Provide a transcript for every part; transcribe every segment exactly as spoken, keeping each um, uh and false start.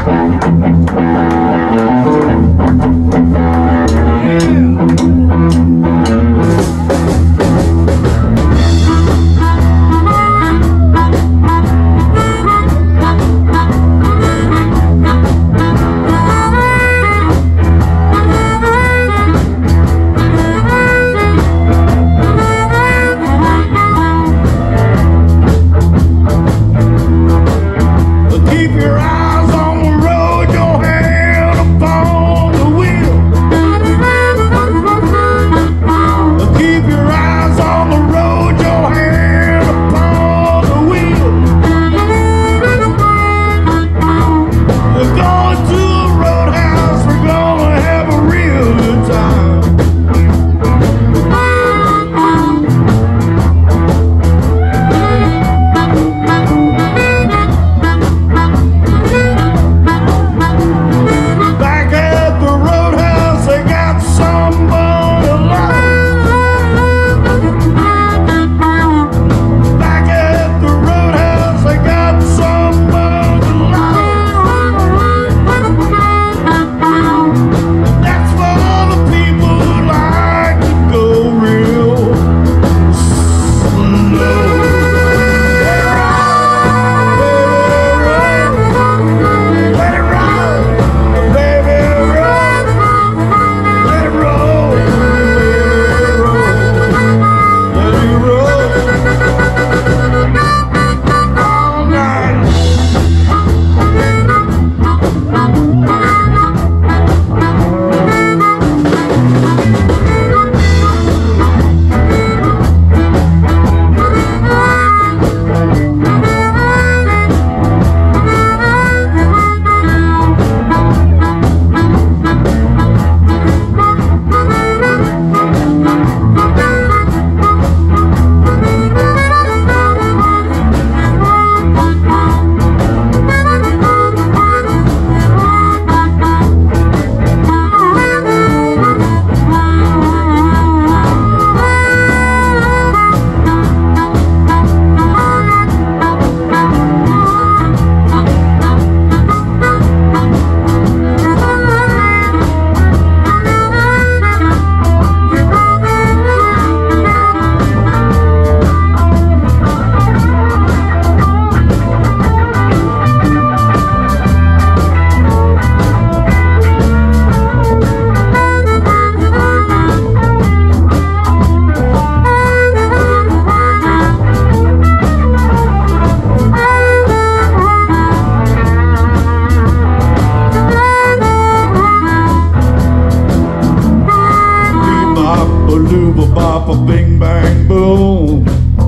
bop, a bing bang boom.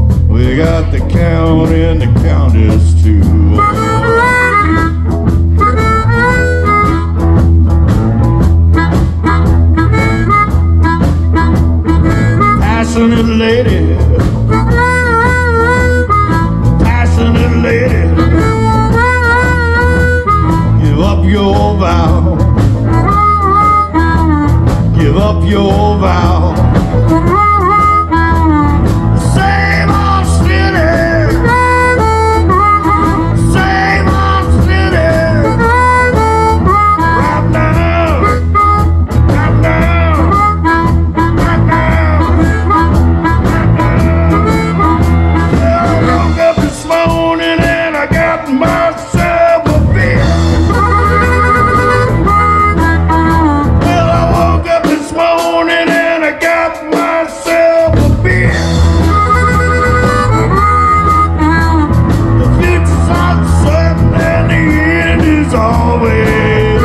We got the count and the countess too. Passionate lady, passionate lady, give up your vow, give up your vow. Same old city, same old city, right now, right now, right now, right now. Well, I woke up this morning and I got myself a beer. Well, I woke up this morning and I got myself a beer. The future's uncertain and the end is always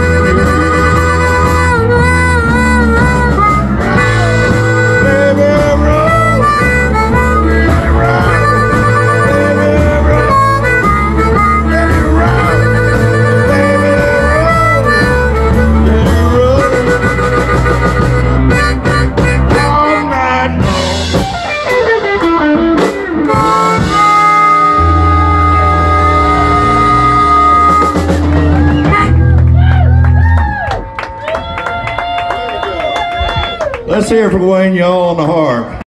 baby, roll, let it ride. Baby, roll, let it ride. Baby, roll, let it roll. All night long. Let's hear it for Wayne, y'all on the harp.